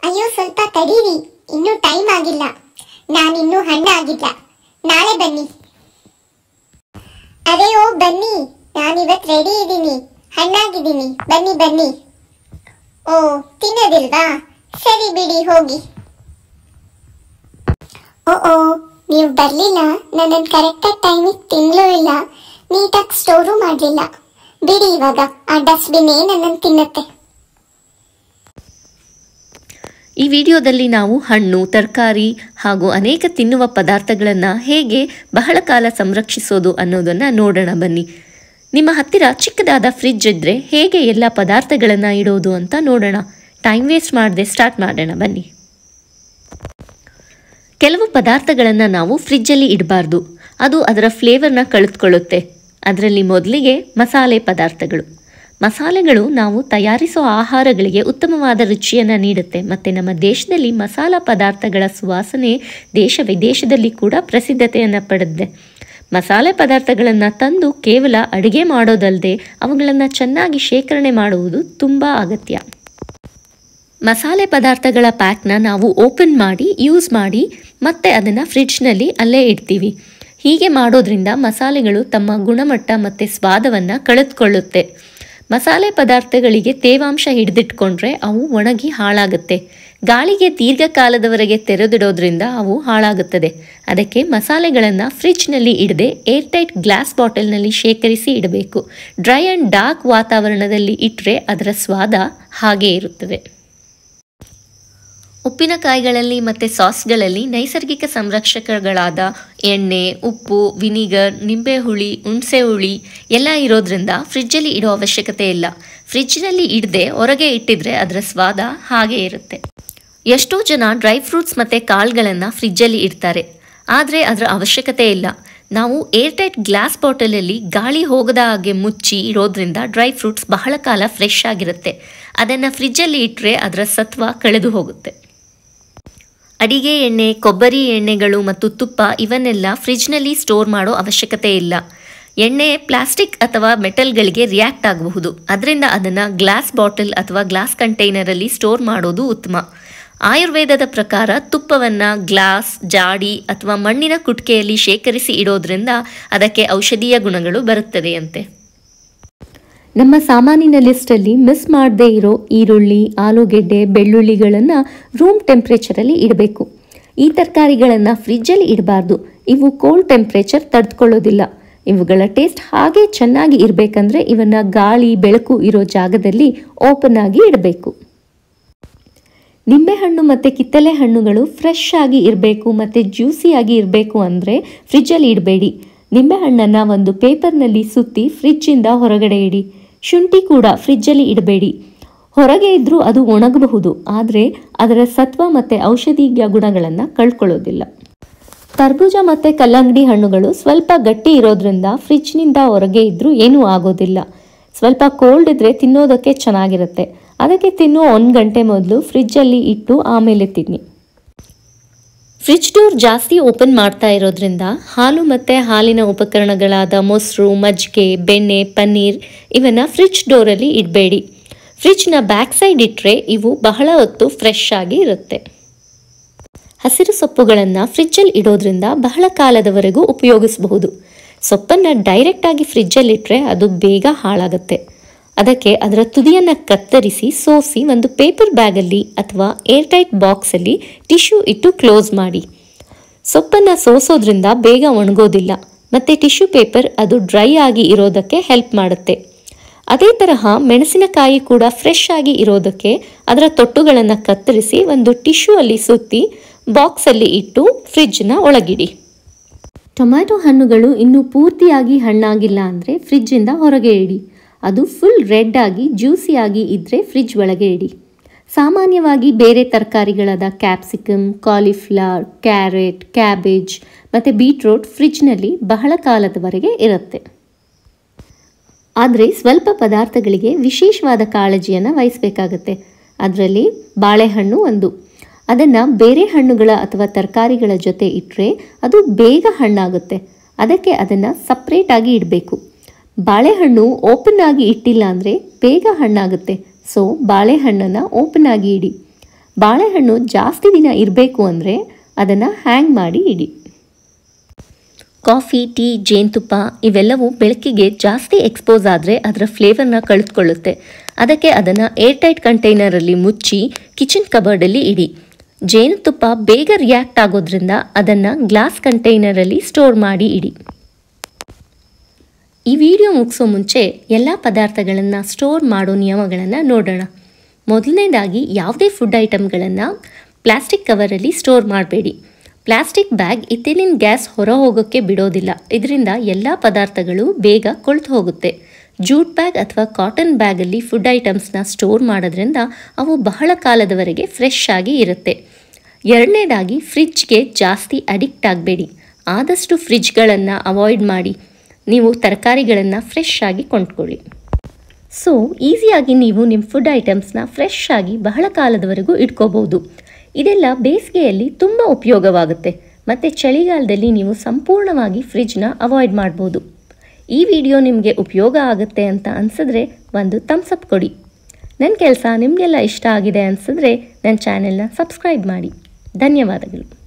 ಅಯ್ಯೋ ಸ್ವಲ್ಪ ತಡೀರಿ, ಇನ್ನೂ ಟೈಮ್ ಆಗಿಲ್ಲ. ನಾನಿನ್ನೂ ಹಣ್ಣಾಗಿಲ್ಲ, ನಾಳೆ ಬನ್ನಿ. ಅರೆ ಓ ಬನ್ನಿ, ನಾನಿವತ್ತು ರೆಡಿ ಇದ್ದೀನಿ, ಹಣ್ಣಾಗಿದ್ದೀನಿ, ಬನ್ನಿ ಬನ್ನಿ. ಓ ತಿನ್ನೋದಿಲ್ವಾ? ಸರಿ ಬಿಡಿ ಹೋಗಿ. ಓ ನೀವು ಬರ್ಲಿಲ್ಲ, ನನ್ನನ್ನು ಕರೆಕ್ಟಾಗಿ ಟೈಮಿಗೆ ತಿನ್ನಲೂ ಇಲ್ಲ, ನೀಟಾಗಿ ಸ್ಟೋರು ಮಾಡಲಿಲ್ಲ. ಬಿಡಿ, ಇವಾಗ ಆ ಡಸ್ಟ್ಬಿನ್ನೇ ನನ್ನನ್ನು ತಿನ್ನತ್ತೆ. ಈ ವಿಡಿಯೋದಲ್ಲಿ ನಾವು ಹಣ್ಣು, ತರಕಾರಿ ಹಾಗೂ ಅನೇಕ ತಿನ್ನುವ ಪದಾರ್ಥಗಳನ್ನು ಹೇಗೆ ಬಹಳ ಕಾಲ ಸಂರಕ್ಷಿಸೋದು ಅನ್ನೋದನ್ನು ನೋಡೋಣ ಬನ್ನಿ. ನಿಮ್ಮ ಹತ್ತಿರ ಚಿಕ್ಕದಾದ ಫ್ರಿಡ್ಜ್ ಇದ್ದರೆ ಹೇಗೆ ಎಲ್ಲ ಪದಾರ್ಥಗಳನ್ನು ಇಡೋದು ಅಂತ ನೋಡೋಣ. ಟೈಮ್ ವೇಸ್ಟ್ ಮಾಡದೆ ಸ್ಟಾರ್ಟ್ ಮಾಡೋಣ ಬನ್ನಿ. ಕೆಲವು ಪದಾರ್ಥಗಳನ್ನು ನಾವು ಫ್ರಿಡ್ಜಲ್ಲಿ ಇಡಬಾರ್ದು, ಅದು ಅದರ ಫ್ಲೇವರ್ನ ಕಳೆದುಕೊಳ್ಳುತ್ತೆ. ಅದರಲ್ಲಿ ಮೊದಲಿಗೆ ಮಸಾಲೆ ಪದಾರ್ಥಗಳು. ಮಸಾಲೆಗಳು ನಾವು ತಯಾರಿಸೋ ಆಹಾರಗಳಿಗೆ ಉತ್ತಮವಾದ ರುಚಿಯನ್ನು ನೀಡುತ್ತೆ ಮತ್ತು ನಮ್ಮ ದೇಶದಲ್ಲಿ ಮಸಾಲ ಪದಾರ್ಥಗಳ ಸುವಾಸನೆ ದೇಶ ವಿದೇಶದಲ್ಲಿ ಕೂಡ ಪ್ರಸಿದ್ಧತೆಯನ್ನು ಪಡೆದಿದೆ. ಮಸಾಲೆ ಪದಾರ್ಥಗಳನ್ನು ತಂದು ಕೇವಲ ಅಡುಗೆ ಮಾಡೋದಲ್ಲದೆ ಅವುಗಳನ್ನು ಚೆನ್ನಾಗಿ ಶೇಖರಣೆ ಮಾಡುವುದು ತುಂಬ ಅಗತ್ಯ. ಮಸಾಲೆ ಪದಾರ್ಥಗಳ ಪ್ಯಾಕ್ನ ನಾವು ಓಪನ್ ಮಾಡಿ ಯೂಸ್ ಮಾಡಿ ಮತ್ತೆ ಅದನ್ನು ಫ್ರಿಡ್ಜ್ನಲ್ಲಿ ಅಲ್ಲೇ ಇಡ್ತೀವಿ. ಹೀಗೆ ಮಾಡೋದ್ರಿಂದ ಮಸಾಲೆಗಳು ತಮ್ಮ ಗುಣಮಟ್ಟ ಮತ್ತು ಸ್ವಾದವನ್ನು ಕಳೆದುಕೊಳ್ಳುತ್ತೆ. ಮಸಾಲೆ ಪದಾರ್ಥಗಳಿಗೆ ತೇವಾಂಶ ಹಿಡಿದಿಟ್ಕೊಂಡ್ರೆ ಅವು ಒಣಗಿ ಹಾಳಾಗುತ್ತೆ. ಗಾಳಿಗೆ ದೀರ್ಘಕಾಲದವರೆಗೆ ತೆರೆದಿಡೋದ್ರಿಂದ ಅವು ಹಾಳಾಗುತ್ತದೆ. ಅದಕ್ಕೆ ಮಸಾಲೆಗಳನ್ನು ಫ್ರಿಡ್ಜ್ನಲ್ಲಿ ಇಡದೆ ಏರ್ಟೈಟ್ ಗ್ಲಾಸ್ ಬಾಟಲ್ನಲ್ಲಿ ಶೇಖರಿಸಿ ಇಡಬೇಕು. ಡ್ರೈ ಆ್ಯಂಡ್ ಡಾರ್ಕ್ ವಾತಾವರಣದಲ್ಲಿ ಇಟ್ಟರೆ ಅದರ ಸ್ವಾದ ಹಾಗೇ ಇರುತ್ತದೆ. ಉಪ್ಪಿನಕಾಯಿಗಳಲ್ಲಿ ಮತ್ತು ಸಾಸ್ಗಳಲ್ಲಿ ನೈಸರ್ಗಿಕ ಸಂರಕ್ಷಕಗಳಾದ ಎಣ್ಣೆ, ಉಪ್ಪು, ವಿನಿಗರ್, ನಿಂಬೆಹುಳಿ, ಹುಣಸೆ ಹುಳಿ ಎಲ್ಲ ಇರೋದ್ರಿಂದ ಫ್ರಿಡ್ಜಲ್ಲಿ ಇಡೋ ಅವಶ್ಯಕತೆ ಇಲ್ಲ. ಫ್ರಿಡ್ಜ್ನಲ್ಲಿ ಇಡದೆ ಹೊರಗೆ ಇಟ್ಟಿದ್ರೆ ಅದರ ಸ್ವಾದ ಹಾಗೇ ಇರುತ್ತೆ. ಎಷ್ಟೋ ಜನ ಡ್ರೈ ಫ್ರೂಟ್ಸ್ ಮತ್ತು ಕಾಳುಗಳನ್ನು ಫ್ರಿಡ್ಜಲ್ಲಿ ಇಡ್ತಾರೆ, ಆದರೆ ಅದರ ಅವಶ್ಯಕತೆ ಇಲ್ಲ. ನಾವು ಏರ್ಟೈಟ್ ಗ್ಲಾಸ್ ಬಾಟಲಲ್ಲಿ ಗಾಳಿ ಹೋಗದ ಹಾಗೆ ಮುಚ್ಚಿ ಇರೋದ್ರಿಂದ ಡ್ರೈ ಫ್ರೂಟ್ಸ್ ಬಹಳ ಕಾಲ ಫ್ರೆಶ್ ಆಗಿರುತ್ತೆ. ಅದನ್ನು ಫ್ರಿಡ್ಜಲ್ಲಿ ಇಟ್ಟರೆ ಅದರ ಸತ್ವ ಕಳೆದು ಹೋಗುತ್ತೆ. ಅಡಿಗೆ ಎಣ್ಣೆ, ಕೊಬ್ಬರಿ ಎಣ್ಣೆಗಳು ಮತ್ತು ತುಪ್ಪ ಇವನ್ನೆಲ್ಲ ಫ್ರಿಡ್ಜ್ನಲ್ಲಿ ಸ್ಟೋರ್ ಮಾಡೋ ಅವಶ್ಯಕತೆ ಇಲ್ಲ. ಎಣ್ಣೆ ಪ್ಲಾಸ್ಟಿಕ್ ಅಥವಾ ಮೆಟಲ್ಗಳಿಗೆ ರಿಯಾಕ್ಟ್ ಆಗಬಹುದು. ಅದರಿಂದ ಅದನ್ನು ಗ್ಲಾಸ್ ಬಾಟಲ್ ಅಥವಾ ಗ್ಲಾಸ್ ಕಂಟೈನರಲ್ಲಿ ಸ್ಟೋರ್ ಮಾಡೋದು ಉತ್ತಮ. ಆಯುರ್ವೇದದ ಪ್ರಕಾರ ತುಪ್ಪವನ್ನು ಗ್ಲಾಸ್, ಜಾಡಿ ಅಥವಾ ಮಣ್ಣಿನ ಕುಟಿಕೆಯಲ್ಲಿ ಶೇಖರಿಸಿ ಇಡೋದ್ರಿಂದ ಅದಕ್ಕೆ ಔಷಧೀಯ ಗುಣಗಳು ಬರುತ್ತದೆಯಂತೆ. ನಮ್ಮ ಸಾಮಾನಿನ ಲಿಸ್ಟಲ್ಲಿ ಮಿಸ್ ಮಾಡದೇ ಇರೋ ಈರುಳ್ಳಿ, ಆಲೂಗೆಡ್ಡೆ, ಬೆಳ್ಳುಳ್ಳಿಗಳನ್ನು ರೂಮ್ ಟೆಂಪ್ರೇಚರಲ್ಲಿ ಇಡಬೇಕು. ಈ ತರಕಾರಿಗಳನ್ನು ಫ್ರಿಡ್ಜಲ್ಲಿ ಇಡಬಾರ್ದು, ಇವು ಕೋಲ್ಡ್ ಟೆಂಪ್ರೇಚರ್ ತಡೆದುಕೊಳ್ಳೋದಿಲ್ಲ. ಇವುಗಳ ಟೇಸ್ಟ್ ಹಾಗೆ ಚೆನ್ನಾಗಿ ಇರಬೇಕಂದ್ರೆ ಇವನ್ನು ಗಾಳಿ, ಬೆಳಕು ಇರೋ ಜಾಗದಲ್ಲಿ ಓಪನ್ ಆಗಿ ಇಡಬೇಕು. ನಿಂಬೆಹಣ್ಣು ಮತ್ತು ಕಿತ್ತಳೆ ಹಣ್ಣುಗಳು ಫ್ರೆಶ್ ಆಗಿ ಇರಬೇಕು ಮತ್ತು ಜ್ಯೂಸಿಯಾಗಿ ಇರಬೇಕು ಅಂದರೆ ಫ್ರಿಡ್ಜಲ್ಲಿ ಇಡಬೇಡಿ. ನಿಂಬೆಹಣ್ಣನ್ನು ಒಂದು ಪೇಪರ್ನಲ್ಲಿ ಸುತ್ತಿ ಫ್ರಿಡ್ಜಿಂದ ಹೊರಗಡೆ ಇಡಿ. ಶುಂಠಿ ಕೂಡ ಫ್ರಿಡ್ಜಲ್ಲಿ ಇಡಬೇಡಿ. ಹೊರಗೆ ಇದ್ದರೂ ಅದು ಒಣಗಬಹುದು, ಆದರೆ ಅದರ ಸತ್ವ ಮತ್ತು ಔಷಧೀಯ ಗುಣಗಳನ್ನು ಕಳ್ಕೊಳ್ಳೋದಿಲ್ಲ. ತರಬೂಜ ಮತ್ತು ಕಲ್ಲಂಗಡಿ ಹಣ್ಣುಗಳು ಸ್ವಲ್ಪ ಗಟ್ಟಿ ಇರೋದ್ರಿಂದ ಫ್ರಿಡ್ಜ್ನಿಂದ ಹೊರಗೆ ಇದ್ದರೂ ಏನೂ ಆಗೋದಿಲ್ಲ. ಸ್ವಲ್ಪ ಕೋಲ್ಡ್ ಇದ್ದರೆ ತಿನ್ನೋದಕ್ಕೆ ಚೆನ್ನಾಗಿರುತ್ತೆ. ಅದಕ್ಕೆ ತಿನ್ನುವ 1 ಗಂಟೆ ಮೊದಲು ಫ್ರಿಡ್ಜಲ್ಲಿ ಇಟ್ಟು ಆಮೇಲೆ ತಿನ್ನಿ. ಫ್ರಿಡ್ಜ್ ಡೋರ್ ಜಾಸ್ತಿ ಓಪನ್ ಮಾಡ್ತಾ ಇರೋದ್ರಿಂದ ಹಾಲು ಮತ್ತು ಹಾಲಿನ ಉಪಕರಣಗಳಾದ ಮೊಸರು, ಮಜ್ಜಿಗೆ, ಬೆಣ್ಣೆ, ಪನ್ನೀರ್ ಇವನ್ನು ಫ್ರಿಡ್ಜ್ ಡೋರಲ್ಲಿ ಇಡಬೇಡಿ. ಫ್ರಿಡ್ಜ್ನ ಬ್ಯಾಕ್ ಸೈಡ್ ಇಟ್ಟರೆ ಇವು ಬಹಳ ಹೊತ್ತು ಫ್ರೆಶ್ ಆಗಿ ಇರುತ್ತೆ. ಹಸಿರು ಸೊಪ್ಪುಗಳನ್ನು ಫ್ರಿಡ್ಜಲ್ಲಿ ಇಡೋದ್ರಿಂದ ಬಹಳ ಕಾಲದವರೆಗೂ ಉಪಯೋಗಿಸಬಹುದು. ಸೊಪ್ಪನ್ನು ಡೈರೆಕ್ಟಾಗಿ ಫ್ರಿಡ್ಜಲ್ಲಿಟ್ಟರೆ ಅದು ಬೇಗ ಹಾಳಾಗುತ್ತೆ. ಅದಕ್ಕೆ ಅದರ ತುದಿಯನ್ನು ಕತ್ತರಿಸಿ ಸೋಸಿ ಒಂದು ಪೇಪರ್ ಬ್ಯಾಗಲ್ಲಿ ಅಥವಾ ಏರ್ಟೈಟ್ ಬಾಕ್ಸಲ್ಲಿ ಟಿಶ್ಯೂ ಇಟ್ಟು ಕ್ಲೋಸ್ ಮಾಡಿ. ಸೊಪ್ಪನ್ನು ಸೋಸೋದ್ರಿಂದ ಬೇಗ ಒಣಗೋದಿಲ್ಲ ಮತ್ತು ಟಿಶ್ಯೂ ಪೇಪರ್ ಅದು ಡ್ರೈ ಆಗಿ ಇರೋದಕ್ಕೆ ಹೆಲ್ಪ್ ಮಾಡುತ್ತೆ. ಅದೇ ತರಹ ಮೆಣಸಿನಕಾಯಿ ಕೂಡ ಫ್ರೆಶ್ ಆಗಿ ಇರೋದಕ್ಕೆ ಅದರ ತೊಟ್ಟುಗಳನ್ನು ಕತ್ತರಿಸಿ ಒಂದು ಟಿಶ್ಯೂ ಅಲ್ಲಿ ಸುತ್ತಿ ಬಾಕ್ಸಲ್ಲಿ ಇಟ್ಟು ಫ್ರಿಡ್ಜ್ನ ಒಳಗಿಡಿ. ಟೊಮ್ಯಾಟೊ ಹಣ್ಣುಗಳು ಇನ್ನೂ ಪೂರ್ತಿಯಾಗಿ ಹಣ್ಣಾಗಿಲ್ಲ ಅಂದರೆ ಫ್ರಿಡ್ಜಿಂದ ಹೊರಗೆ ಇಡಿ. ಅದು ಫುಲ್ ರೆಡ್ ಆಗಿ ಜ್ಯೂಸಿಯಾಗಿ ಇದ್ದರೆ ಫ್ರಿಡ್ಜ್ ಒಳಗೆ ಇಡಿ. ಸಾಮಾನ್ಯವಾಗಿ ಬೇರೆ ತರಕಾರಿಗಳಾದ ಕ್ಯಾಪ್ಸಿಕಮ್, ಕಾಲಿಫ್ಲವರ್, ಕ್ಯಾರೆಟ್, ಕ್ಯಾಬೇಜ್ ಮತ್ತು ಬೀಟ್ರೂಟ್ ಫ್ರಿಡ್ಜ್ನಲ್ಲಿ ಬಹಳ ಕಾಲದವರೆಗೆ ಇರುತ್ತೆ. ಆದರೆ ಸ್ವಲ್ಪ ಪದಾರ್ಥಗಳಿಗೆ ವಿಶೇಷವಾದ ಕಾಳಜಿಯನ್ನು ವಹಿಸಬೇಕಾಗತ್ತೆ. ಅದರಲ್ಲಿ ಬಾಳೆಹಣ್ಣು ಒಂದು. ಅದನ್ನು ಬೇರೆ ಹಣ್ಣುಗಳ ಅಥವಾ ತರಕಾರಿಗಳ ಜೊತೆ ಇಟ್ಟರೆ ಅದು ಬೇಗ ಹಣ್ಣಾಗುತ್ತೆ. ಅದಕ್ಕೆ ಅದನ್ನು ಸಪ್ರೇಟಾಗಿ ಇಡಬೇಕು. ಬಾಳೆಹಣ್ಣು ಓಪನ್ ಆಗಿ ಇಟ್ಟಿಲ್ಲ ಅಂದರೆ ಬೇಗ ಹಣ್ಣಾಗುತ್ತೆ. ಸೊ ಬಾಳೆಹಣ್ಣನ್ನು ಓಪನ್ ಆಗಿ ಇಡಿ. ಬಾಳೆಹಣ್ಣು ಜಾಸ್ತಿ ದಿನ ಇರಬೇಕು ಅಂದರೆ ಅದನ್ನು ಹ್ಯಾಂಗ್ ಮಾಡಿ ಇಡಿ. ಕಾಫಿ, ಟೀ, ಜೇನುತುಪ್ಪ ಇವೆಲ್ಲವೂ ಬೆಳಕಿಗೆ ಜಾಸ್ತಿ ಎಕ್ಸ್ಪೋಸ್ ಆದರೆ ಅದರ ಫ್ಲೇವರ್ನ ಕಳೆದುಕೊಳ್ಳುತ್ತೆ. ಅದಕ್ಕೆ ಅದನ್ನು ಏರ್ಟೈಟ್ ಕಂಟೈನರಲ್ಲಿ ಮುಚ್ಚಿ ಕಿಚನ್ ಕಬರ್ಡಲ್ಲಿ ಇಡಿ. ಜೇನುತುಪ್ಪ ಬೇಗ ರಿಯಾಕ್ಟ್ ಆಗೋದ್ರಿಂದ ಅದನ್ನು ಗ್ಲಾಸ್ ಕಂಟೈನರಲ್ಲಿ ಸ್ಟೋರ್ ಮಾಡಿ ಇಡಿ. ಈ ವಿಡಿಯೋ ಮುಗಿಸೋ ಮುಂಚೆ ಎಲ್ಲ ಪದಾರ್ಥಗಳನ್ನು ಸ್ಟೋರ್ ಮಾಡೋ ನಿಯಮಗಳನ್ನು ನೋಡೋಣ. ಮೊದಲನೇದಾಗಿ ಯಾವುದೇ ಫುಡ್ ಐಟಮ್ಗಳನ್ನು ಪ್ಲಾಸ್ಟಿಕ್ ಕವರಲ್ಲಿ ಸ್ಟೋರ್ ಮಾಡಬೇಡಿ. ಪ್ಲಾಸ್ಟಿಕ್ ಬ್ಯಾಗ್ ಇಥಿಲಿನ್ ಗ್ಯಾಸ್ ಹೊರ ಹೋಗೋಕ್ಕೆ ಬಿಡೋದಿಲ್ಲ. ಇದರಿಂದ ಎಲ್ಲ ಪದಾರ್ಥಗಳು ಬೇಗ ಕೊಳ್ತು ಹೋಗುತ್ತೆ. ಜೂಟ್ ಬ್ಯಾಗ್ ಅಥವಾ ಕಾಟನ್ ಬ್ಯಾಗಲ್ಲಿ ಫುಡ್ ಐಟಮ್ಸ್ನ ಸ್ಟೋರ್ ಮಾಡೋದ್ರಿಂದ ಅವು ಬಹಳ ಕಾಲದವರೆಗೆ ಫ್ರೆಶ್ ಆಗಿ ಇರುತ್ತೆ. ಎರಡನೇದಾಗಿ ಫ್ರಿಡ್ಜ್ಗೆ ಜಾಸ್ತಿ ಅಡಿಕ್ಟ್ ಆಗಬೇಡಿ. ಆದಷ್ಟು ಫ್ರಿಡ್ಜ್ಗಳನ್ನು ಅವಾಯ್ಡ್ ಮಾಡಿ. ನೀವು ತರಕಾರಿಗಳನ್ನು ಫ್ರೆಶ್ ಆಗಿ ಕೊಂಡ್ಕೊಳ್ಳಿ. ಸೊ ಈಸಿಯಾಗಿ ನೀವು ನಿಮ್ಮ ಫುಡ್ ಐಟಮ್ಸ್ನ ಫ್ರೆಶ್ ಆಗಿ ಬಹಳ ಕಾಲದವರೆಗೂ ಇಟ್ಕೋಬಹುದು. ಇದೆಲ್ಲ ಬೇಸಿಗೆಯಲ್ಲಿ ತುಂಬ ಉಪಯೋಗವಾಗುತ್ತೆ ಮತ್ತು ಚಳಿಗಾಲದಲ್ಲಿ ನೀವು ಸಂಪೂರ್ಣವಾಗಿ ಫ್ರಿಡ್ಜ್ನ ಅವಾಯ್ಡ್ ಮಾಡ್ಬೋದು. ಈ ವಿಡಿಯೋ ನಿಮಗೆ ಉಪಯೋಗ ಆಗುತ್ತೆ ಅಂತ ಅನಿಸಿದ್ರೆ ಒಂದು ಥಮ್ಸ್ ಅಪ್ ಕೊಡಿ. ನನ್ನ ಕೆಲಸ ನಿಮಗೆಲ್ಲ ಇಷ್ಟ ಆಗಿದೆ ಅನಿಸಿದ್ರೆ ನನ್ನ ಚಾನೆಲ್ನ ಸಬ್ಸ್ಕ್ರೈಬ್ ಮಾಡಿ. ಧನ್ಯವಾದಗಳು.